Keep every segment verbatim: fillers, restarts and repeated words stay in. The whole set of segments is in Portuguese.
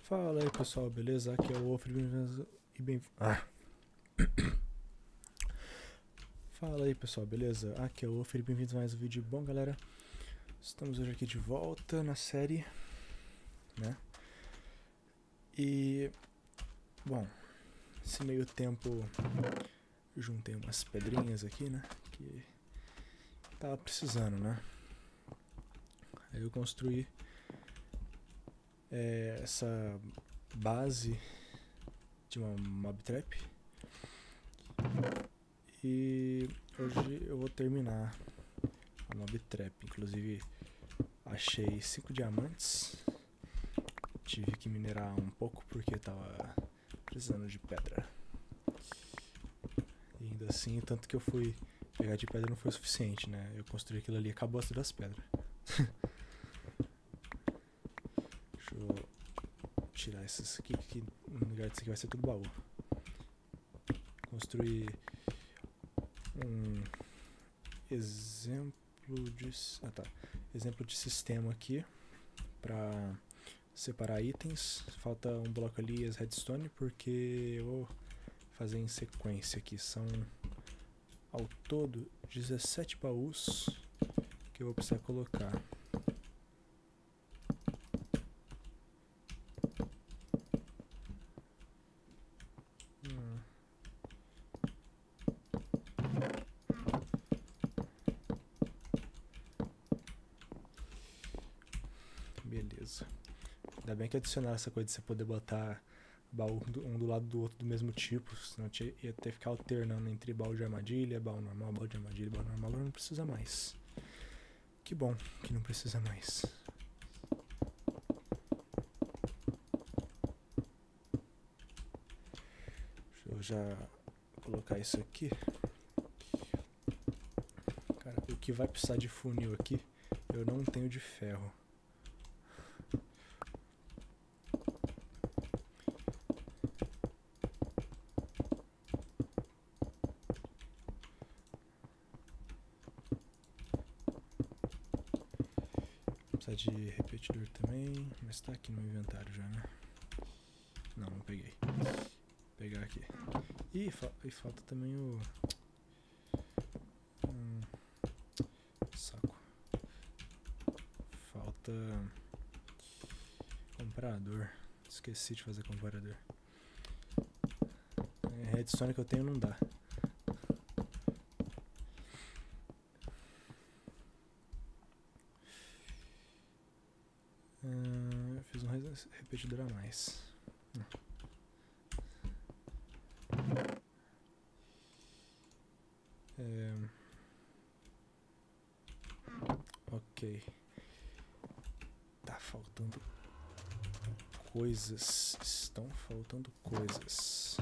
Fala aí pessoal, beleza? Aqui é o Wolf e bem... Ah. Fala aí pessoal, beleza? Aqui é o Wolf e bem-vindos a mais um vídeo. Bom galera, estamos hoje aqui de volta na série, né? E... Bom, esse meio tempo eu juntei umas pedrinhas aqui, né? Que tava precisando, né? Aí eu construí é, essa base de uma mob trap. E hoje eu vou terminar a mob trap. Inclusive achei cinco diamantes. Tive que minerar um pouco porque tava precisando de pedra. E ainda assim, tanto que eu fui pegar de pedra não foi o suficiente, né? Eu construí aquilo ali e acabou as das pedras. Deixa eu tirar esses aqui, que no lugar disso aqui vai ser tudo baú. Construir um exemplo de ah, tá. exemplo de sistema aqui para separar itens. Falta um bloco ali, as redstone, porque eu vou fazer em sequência aqui. São ao todo dezessete baús que eu vou precisar colocar. Hum. Beleza. Ainda bem que adicionaram essa coisa de você poder botar baú um do lado do outro do mesmo tipo, senão ia ter que ficar alternando entre baú de armadilha, baú normal, baú de armadilha, baú normal. Agora não precisa mais. Que bom que não precisa mais. Deixa eu já colocar isso aqui. Cara, o que vai precisar de funil aqui, eu não tenho de ferro. Precisa de repetidor também, mas tá aqui no inventário já, né? Não, não peguei. Vou pegar aqui. Ih, fa e falta também o... Hum, saco. Falta... Comprador. Esqueci de fazer comparador. É, redstone que eu tenho não dá. Hum, eu fiz um repetidor a mais. Hum. É... Ok. Tá faltando coisas. Estão faltando coisas.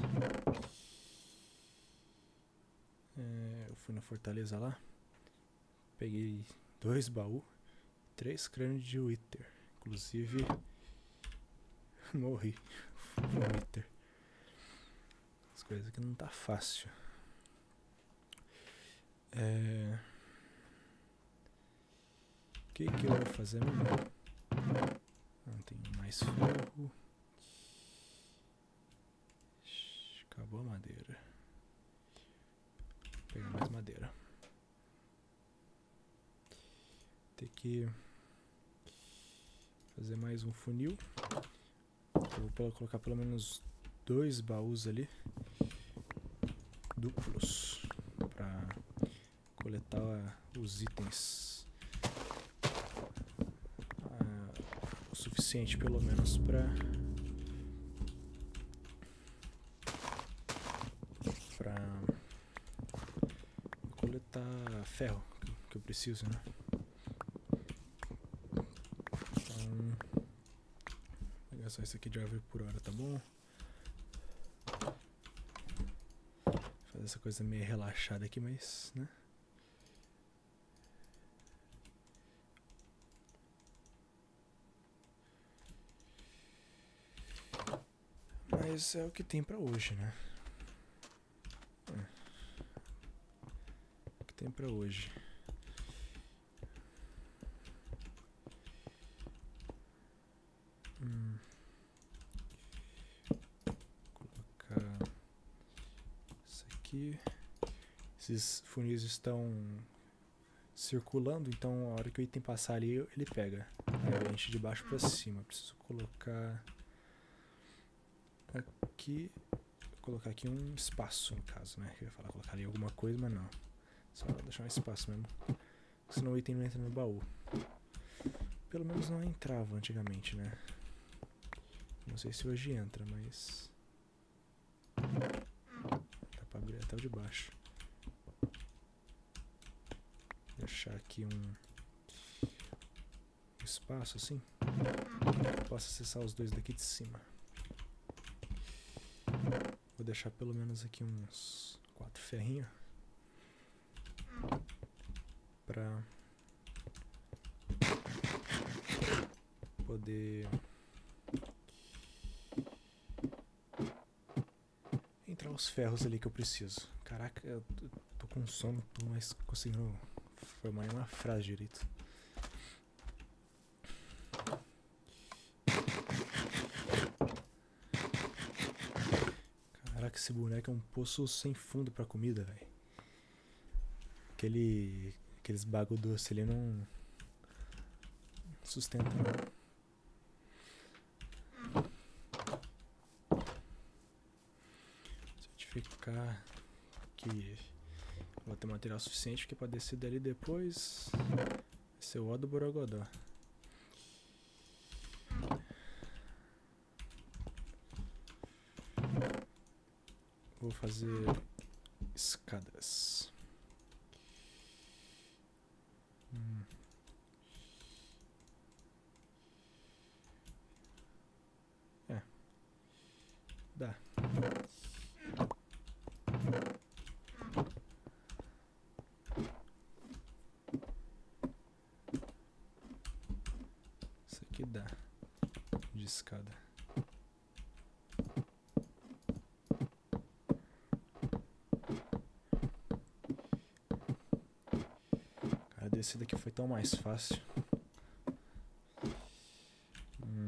É, eu fui na fortaleza lá. Peguei dois baús. Três crânios de Wither. Inclusive... morri. No Wither. As coisas aqui não tá fácil. É... O que que eu vou fazer mesmo? Não tem mais ferro. Acabou a madeira. Vou pegar mais madeira. Tem que fazer mais um funil. Eu vou colocar pelo menos dois baús ali. Duplos. Pra coletar os itens. Ah, o suficiente pelo menos pra... Pra coletar ferro que eu preciso, né? Então, vou pegar só isso aqui de árvore por hora, tá bom? Fazer essa coisa meio relaxada aqui, mas, né? Mas é o que tem pra hoje, né? É. O que tem pra hoje. Hum. aqui. Esses funis estão circulando, então a hora que o item passar ali, ele pega. Aí enche de baixo pra cima. Preciso colocar aqui, colocar aqui um espaço, no caso, né? Eu ia falar colocar ali alguma coisa, mas não. Só deixar um espaço mesmo. Senão o item não entra no baú. Pelo menos não entrava antigamente, né? Não sei se hoje entra, mas... dá pra abrir até o de baixo. Deixar aqui um espaço assim. Posso acessar os dois daqui de cima. Vou deixar pelo menos aqui uns quatro ferrinhos. Pra poder entrar os ferros ali que eu preciso. Caraca, eu tô com sono, tô mais conseguindo formar uma frase direito. Caraca, esse boneco é um poço sem fundo pra comida, velho. Aquele, aqueles bagulho doce ali não sustenta não. Certificar que vou ter material suficiente porque pra descer dali depois vai ser o ó do Borogodó. Vou fazer escadas. Hum. É. Dá. Isso aqui dá de escada. Cara, desse daqui foi tão mais fácil. Hum.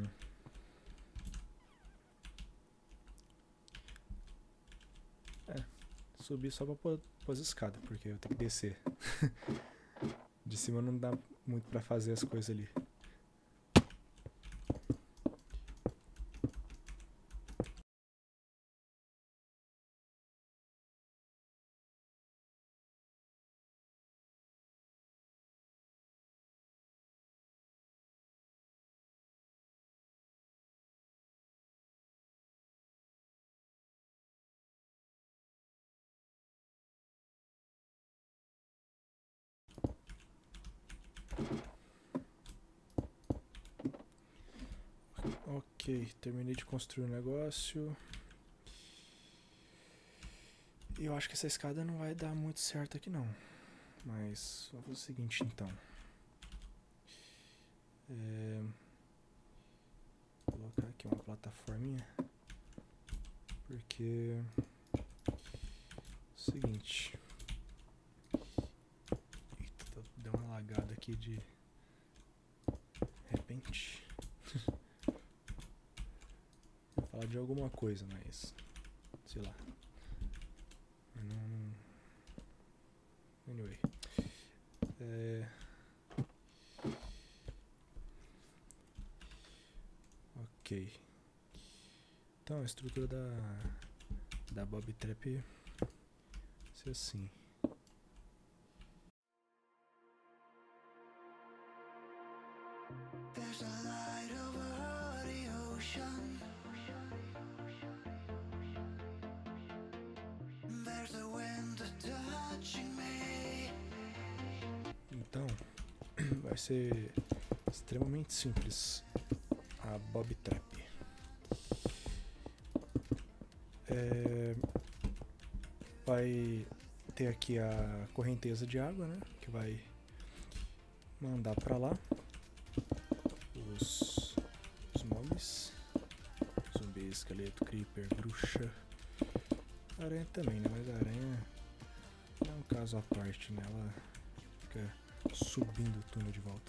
É, subir só pra pôr as escadas, porque eu tenho que descer. De cima não dá muito pra fazer as coisas ali. Ok, terminei de construir o negócio. Eu acho que essa escada não vai dar muito certo aqui não. Mas vou fazer o seguinte então. É... Vou colocar aqui uma plataforminha. Porque... Seguinte. Eita, deu uma lagada aqui de repente. Vou falar de alguma coisa, mas... sei lá. Não... Anyway. É... Ok. Então a estrutura da... da Bob Trap... ser assim. There's a light over the ocean. There's a wind touching me. Então, vai ser extremamente simples a Bob Trap. É, vai ter aqui a correnteza de água, né? Que vai mandar pra lá os, os mobs. Zumbi, esqueleto, creeper, bruxa. Aranha também, né? Mas a aranha é um caso à parte, né? Ela fica subindo o túnel de volta.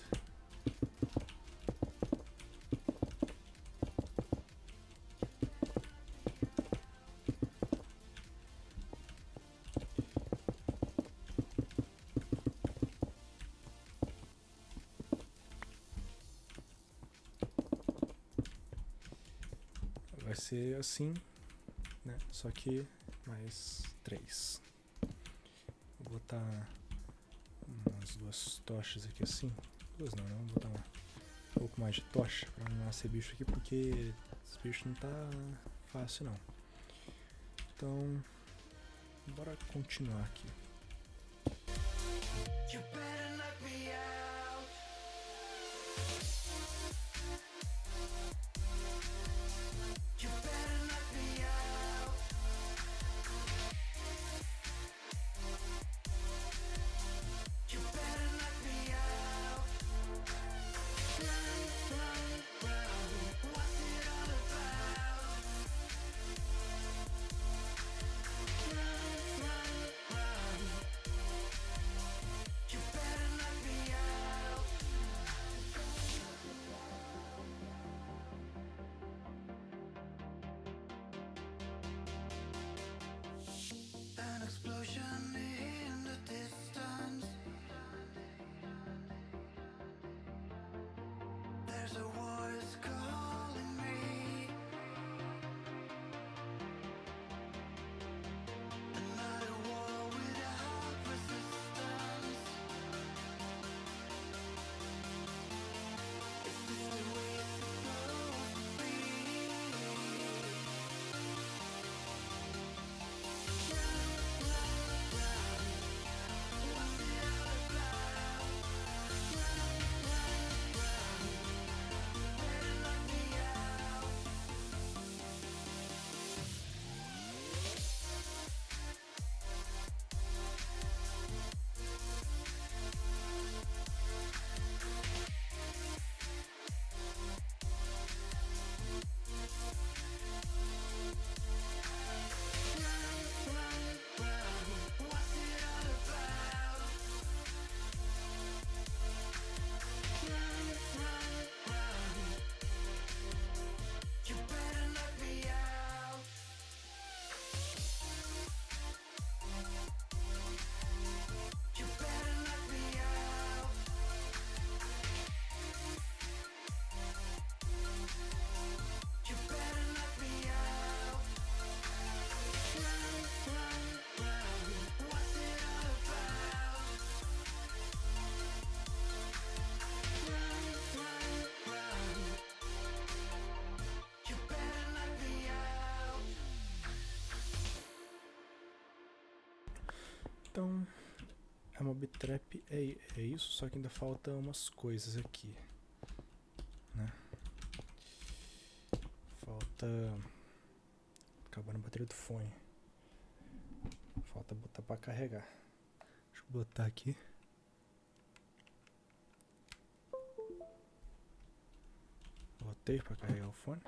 ser assim, né? Só que mais três. Vou botar umas duas tochas aqui assim. Duas não, né? Vou botar uma, um pouco mais de tocha pra não nascer bicho aqui, porque esse bicho não tá fácil não. Então, bora continuar aqui. You better knock me out. You better knock me out. You better knock me out. Run, run, run. What's it all about? Run, run, run. You better knock me out. An explosion in the distance. There's a voice calling me. Another war without resistance. Is this the way it's supposed to be? Run, run, run. What's it all about? Run, run, run. Better knock me out. Run, run, run. What's it all about? Run, run, run. You better knock me out. You better knock me out. You better knock me out. Run, run, run. What's it all about? Run, run, run. You better knock me out. Então, a Mob Trap é, é isso, só que ainda falta umas coisas aqui, né? Falta... Acabando a bateria do fone. Falta botar pra carregar. Deixa eu botar aqui. Botei pra carregar o fone.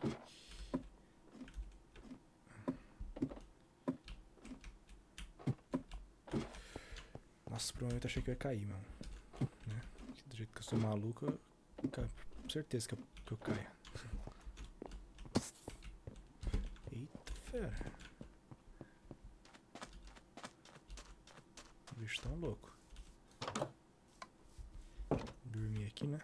Nossa, provavelmente achei que eu ia cair, mano. Né? Do jeito que eu sou maluco, eu, ca- certeza que eu, que eu caia. Eita fera. O bicho tá um louco. Dormir aqui, né?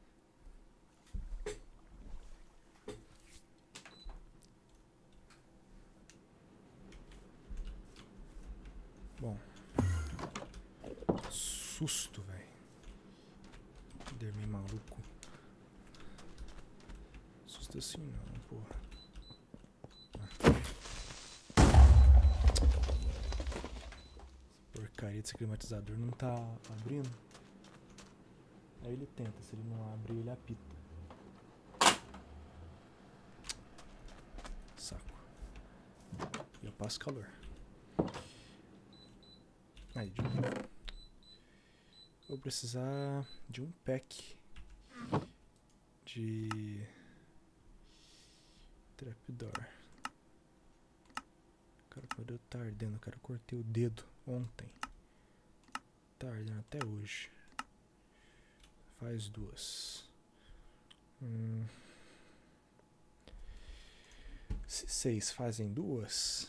Bom. Susto, velho. Dormir maluco. Susto assim não, porra. Porcaria desse climatizador não tá abrindo. Aí ele tenta, se ele não abre, ele apita. Saco. E eu passo calor. Aí, de novo. Vou precisar de um pack de trapdoor. Cara, quando eu tá ardendo, cara, eu cortei o dedo ontem. Tá ardendo até hoje. Faz duas. Hum. Se seis fazem duas.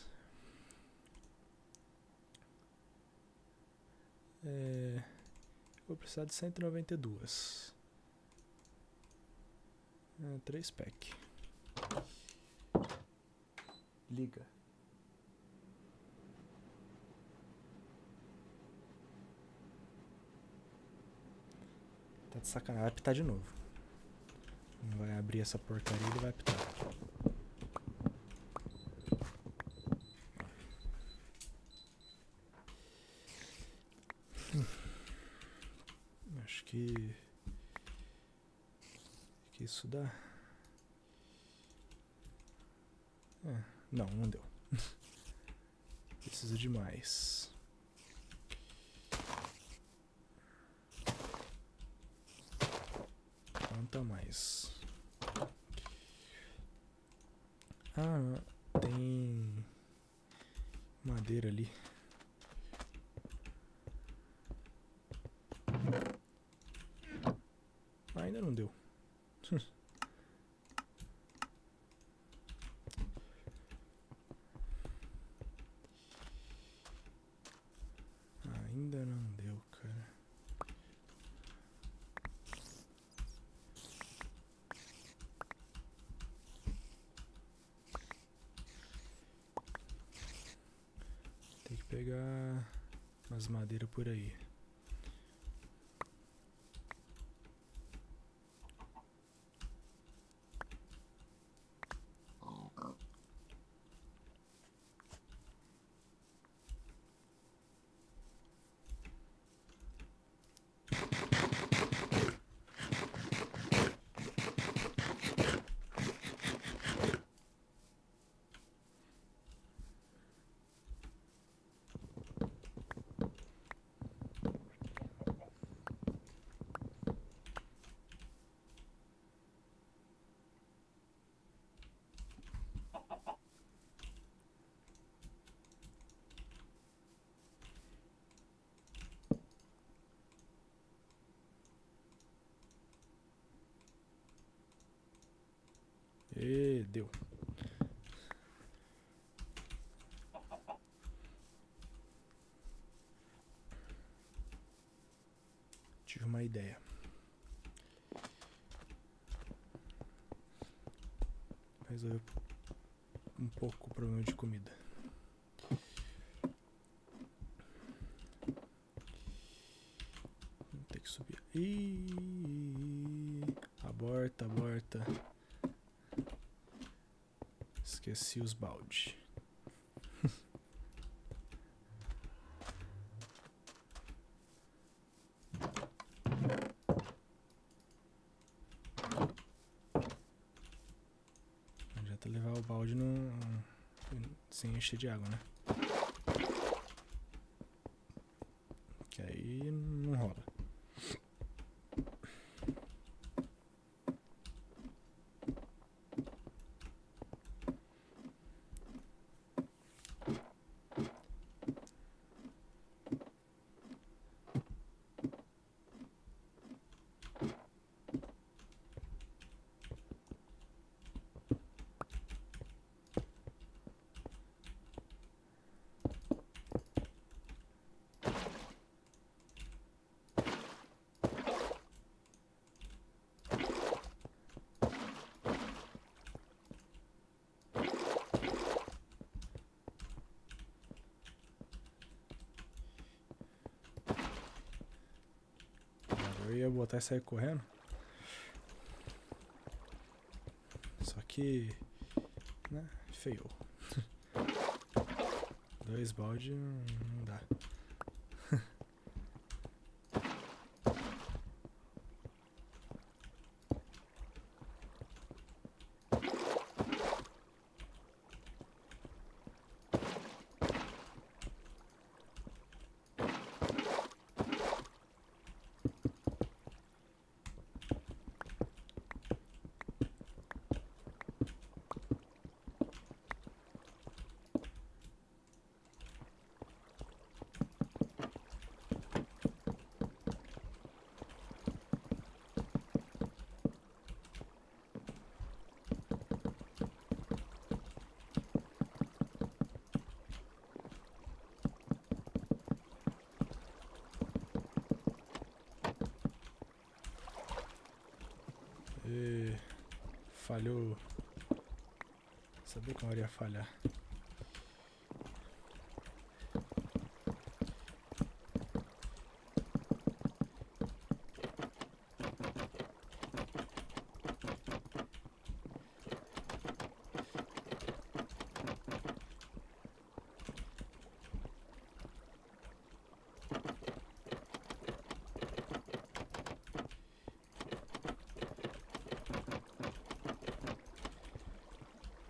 É, vou precisar de cento e noventa e dois. É, três pack. Liga. Tá de sacanagem. Vai apitar de novo. Não vai abrir essa porcaria, ele vai apitar. Hum. Acho que... que isso dá. É, não, não deu. Precisa de mais. Quanto mais? Ah, tem madeira ali. Ainda não deu. Ainda não deu, cara. Tem que pegar umas madeiras por aí. E deu. Tive uma ideia. Resolveu um pouco o problema de comida. Vou ter que subir. Ih, aborta, aborta. Esqueci os balde. Não adianta levar o balde no... sem encher de água, né? Que aí não rola. Eu ia botar e sair correndo. Só que... né? Feiou. Dois balde não dá. E... falhou. Sabia que eu iria falhar.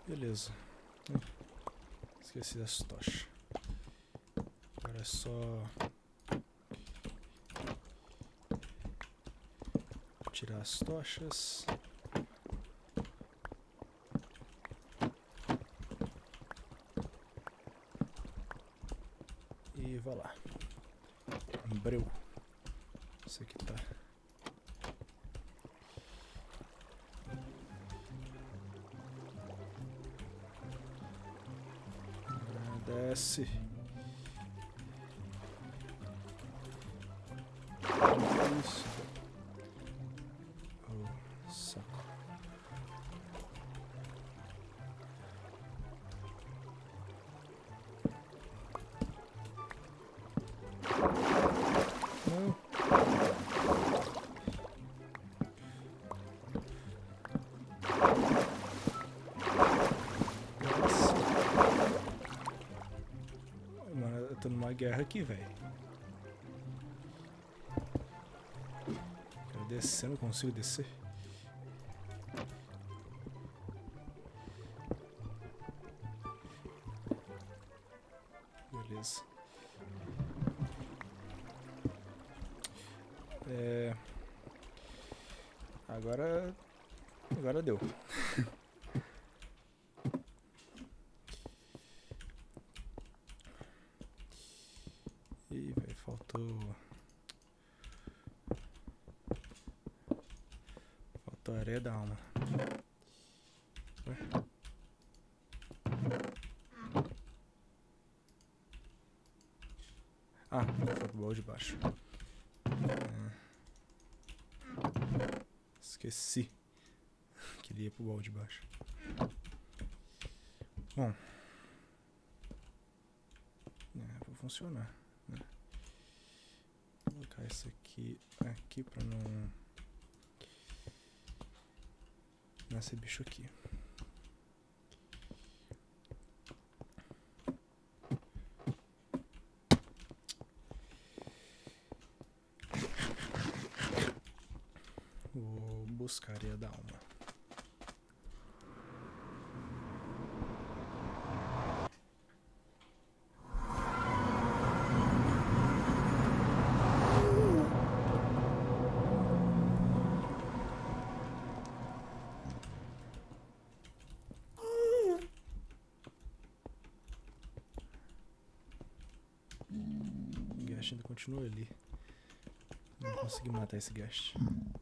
Beleza. Hum, esqueci das tochas. Agora é só tirar as tochas. E vai lá. Breu. Isso aqui tá. Ah, desce. Isso. Oh, saco. Não. Nossa. Mano, eu tô numa guerra aqui, velho. Quero descer, não consigo descer. Beleza. É... Agora... Agora deu. Ih, velho, faltou... Faltou a areia da alma. Ué? Ah, foi pro baú de baixo. É... Esqueci que ele ia pro baú de baixo. Bom. É, vou funcionar, né? Vou colocar isso aqui aqui pra não... Nascer bicho aqui. Vou buscar a areia da alma. O Ghast ainda continua ali. Não consegui matar esse Ghast.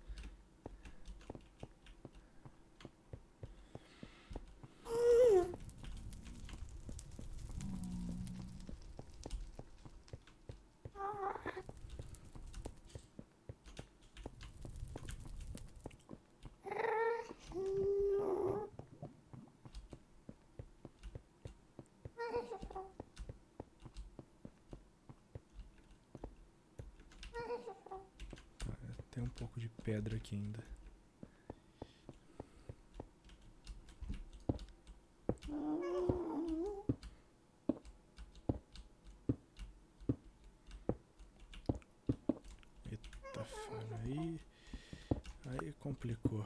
Tem um pouco de pedra aqui ainda. Eita, fala aí. Aí complicou.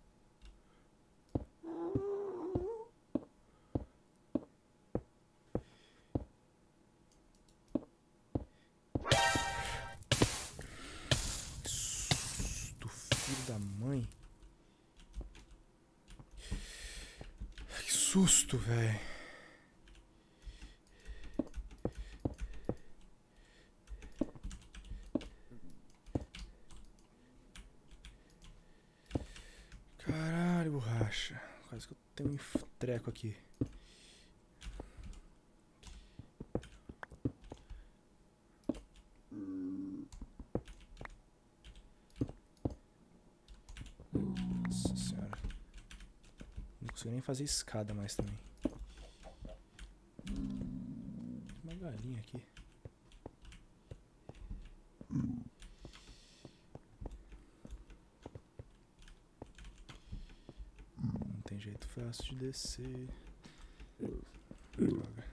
Do filho da mãe. Que susto, velho. Caralho, borracha. Quase que eu tenho um treco aqui. Nossa senhora. Não consigo nem fazer escada mais também. Tem uma galinha aqui. Não tem jeito fácil de descer. Droga.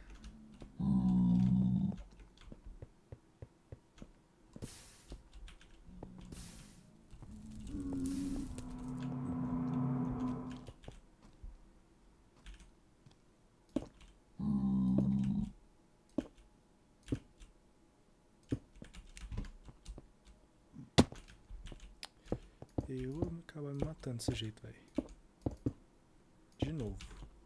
voltando desse jeito, velho. De novo.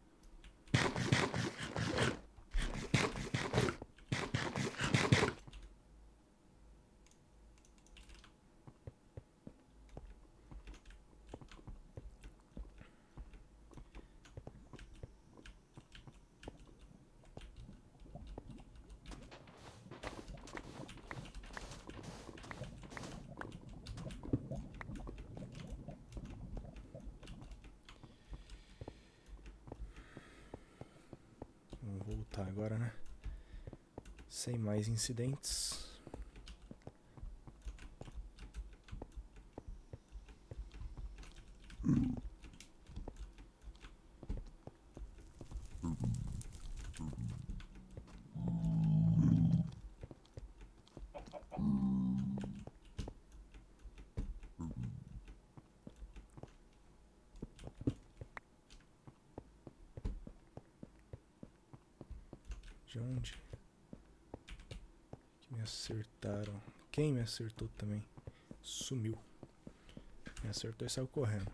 Voltar agora, né? Sem mais incidentes. De onde que me acertaram? Quem me acertou também? Sumiu. Me acertou e saiu correndo.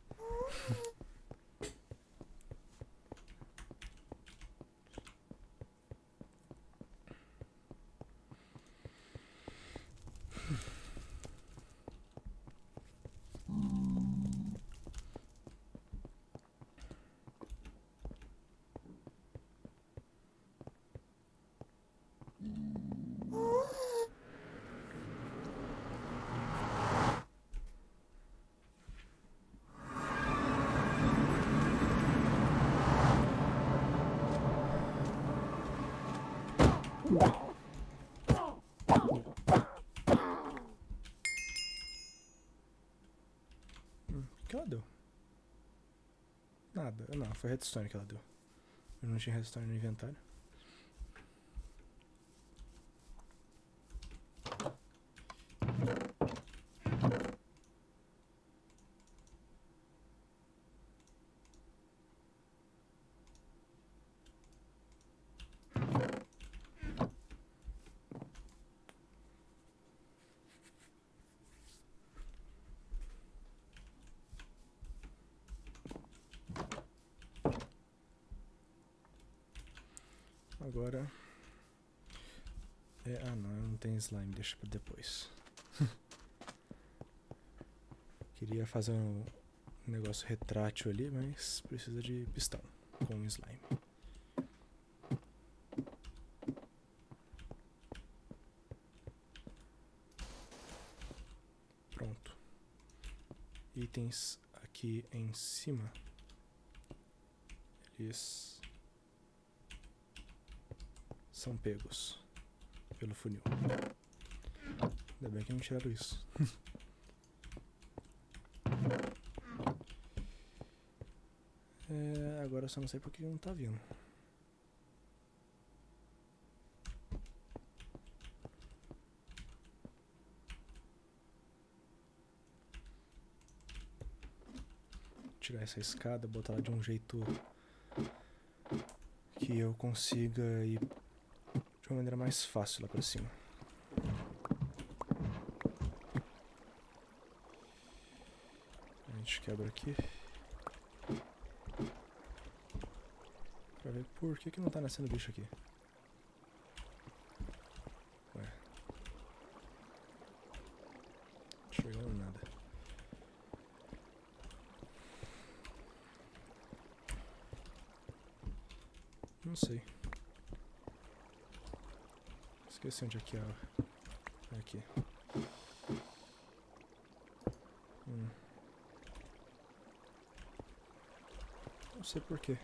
Hum, o que ela deu? Nada. Não, foi redstone que ela deu. Eu não tinha redstone no inventário. Agora... É, ah não, não tem slime, deixa pra depois. Queria fazer um negócio retrátil ali, mas precisa de pistão com slime. Pronto. Itens aqui em cima. Eles... são pegos pelo funil. Ainda bem que não tiraram isso. É, agora eu só não sei porque não tá vindo. Tirar essa escada, botar ela de um jeito que eu consiga ir de uma maneira mais fácil lá pra cima. A gente quebra aqui. Pra ver por que que não tá nascendo bicho aqui. Ué. Não tô chegando nada. Não sei. Esqueci onde é que é. É aqui. Hum. Não sei porquê.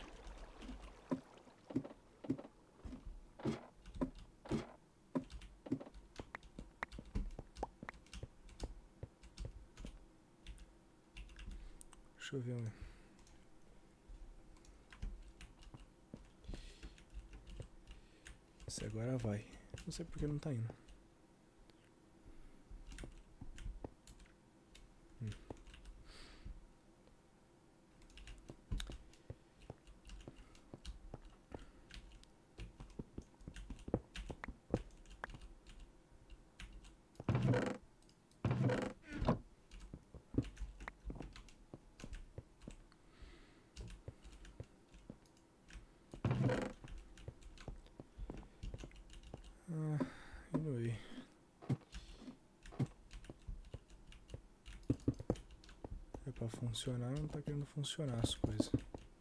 Deixa eu ver um. Esse agora vai. Não sei porque não tá indo. Hum. funcionar, não tá querendo funcionar as coisas.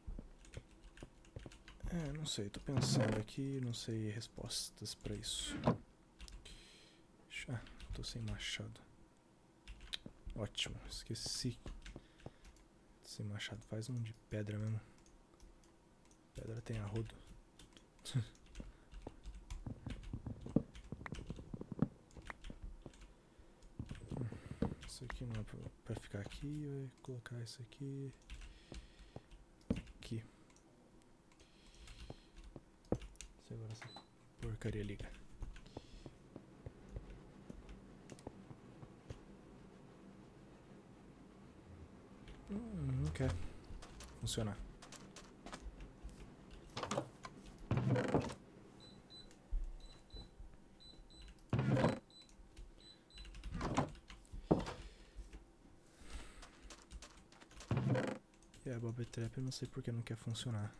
É, não sei, tô pensando aqui, não sei respostas pra isso. Ah, tô sem machado. Ótimo, esqueci. Sem machado, faz um de pedra mesmo. Pedra tem arrodo. Isso aqui não é pra, pra ficar aqui, vai colocar isso aqui. Aqui. Se agora essa porcaria liga. Hum, não quer funcionar. E a Bob Trap eu não sei porque não quer funcionar.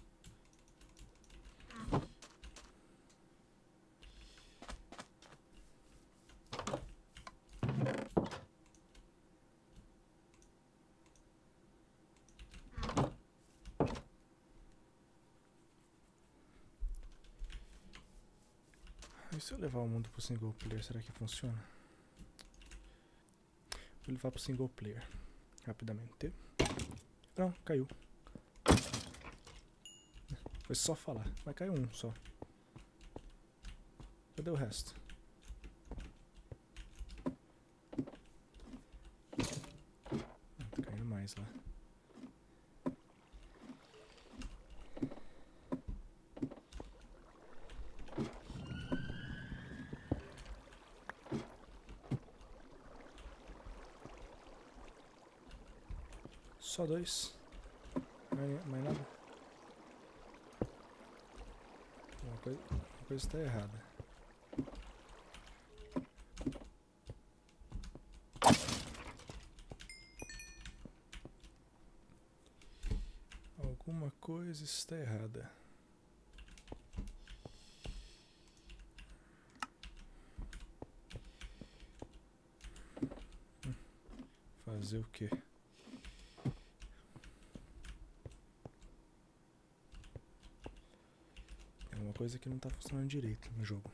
E se eu levar o mundo pro single player, será que funciona? Vou levar pro single player rapidamente. Não, caiu. Foi só falar, mas caiu um só. Cadê o resto? Ah, tá caindo mais lá. Só dois. Mais, mais nada. Uma coisa, uma coisa está errada. Alguma coisa está errada. Hum, fazer o quê? Uma coisa que não tá funcionando direito no jogo.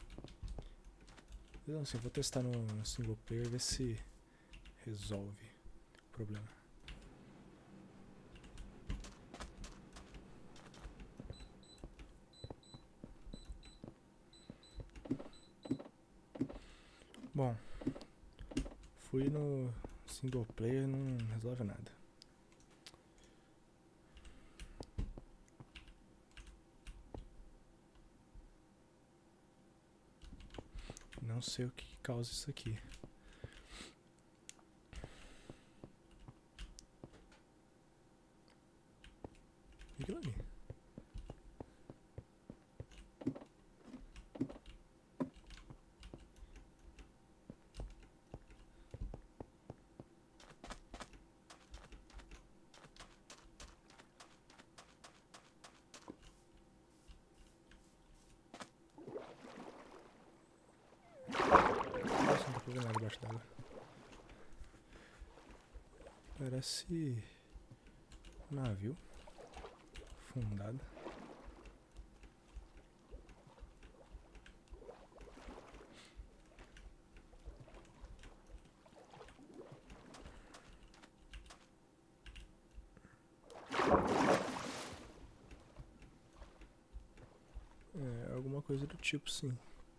Então, assim, eu vou testar no single player e ver se resolve o problema. Bom, fui no single player e não resolve nada. Não sei o que causa isso aqui. E aquilo ali? Nossa, não tô fazendo nada debaixo d'água. Parece um navio afundado. É, alguma coisa do tipo, sim.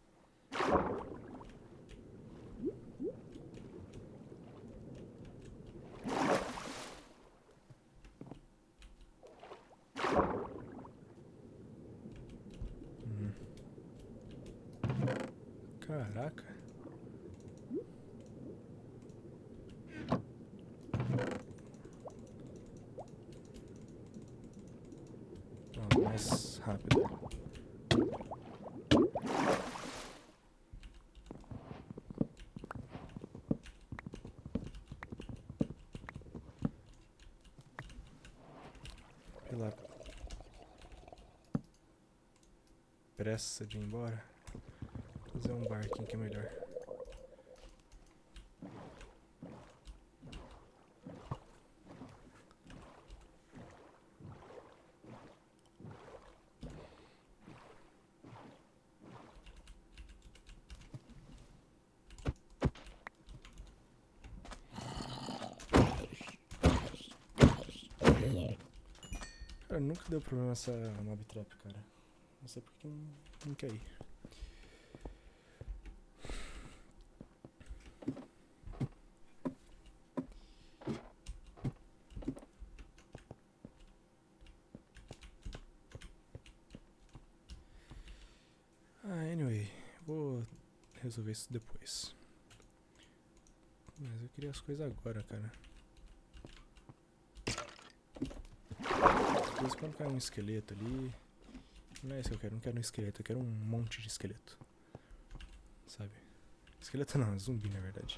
Hum. Caraca. Vamos mais rápido. Pela pressa de ir embora, vou fazer um barquinho que é melhor. Cara, nunca deu problema essa mob trap, cara. Não sei porque não, não quer ir. Ah, anyway, vou resolver isso depois. Mas eu queria as coisas agora, cara. De vez em quando cai um esqueleto ali. Não é isso que eu quero, não quero um esqueleto, eu quero um monte de esqueleto. Sabe? Esqueleto não, é zumbi na verdade.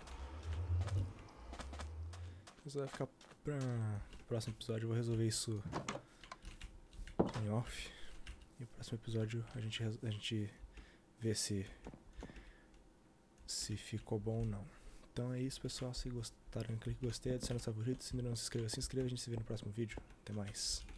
Isso vai ficar pra próximo episódio, eu vou resolver isso em off. E no próximo episódio a gente, a gente vê se, se ficou bom ou não. Então é isso, pessoal. Se gostaram, clique em gostei, adicione os favoritos. Se ainda não se inscreva, se inscreva. A gente se vê no próximo vídeo. Até mais.